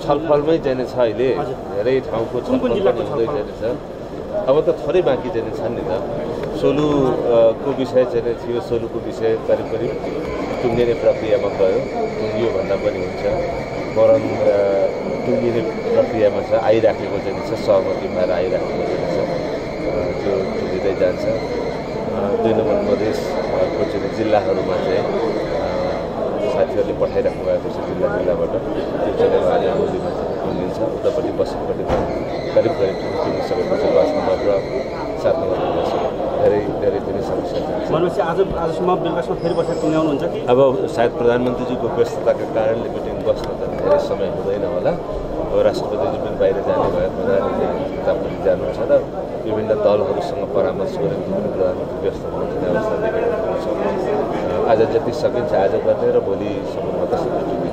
छलफलमै जाने छ अहिले धेरै ठाउँको छलफल पनि हुँदै जाने छ अब त थोरै बाँकी जाने छन् नि त सोलुको विषय चाहिँ थियो सोलुको विषय करिब टुङ्गिने प्रक्रियामा गयो टुङ्गियो भन्दा पनि हुन्छ मरण टुङ्गिने प्रक्रियामा छ आइराखेको चाहिँ छ सहमति भएर आइराखेको चाहिँ छ जो टुङ्गिँदै जान्छ 2 नम्बर मधेसको चाहिँ जिल्लाहरूमा चाहिँ साथीहरूले पठाइराख्नु भएको छ जिल्लाबाट त्यो चाहिँ अहिले होलीमा टुङ्गिन्छ उतापट्टि पश्चिमपट्टि करिब टुङ्गिसकेको छ 5 नम्बर र 7 नम्बर धेरै समस्या छ भनेपछि आजसम्म बेलुकासम्म फेरि बसेर टुङ्ग्याउनुहुन्छ कि अब सायद प्रधानमन्त्रीजीको व्यस्तताका कारणले मिटिङ बस्न त धेरै समय हुँदैन होला अब राष्ट्रपतिजी पनि बाहिर जानु भयो प्रधानमन्त्री पनि जानुहुन्छ र विभिन्न दलहरूसँग परामर्श गरेर प्रधानमन्त्री व्यस्त हुनुहुन्छ अवस्था देखेको छ आज जति सकिन्छ आज गर्ने र भोलिसम्ममा त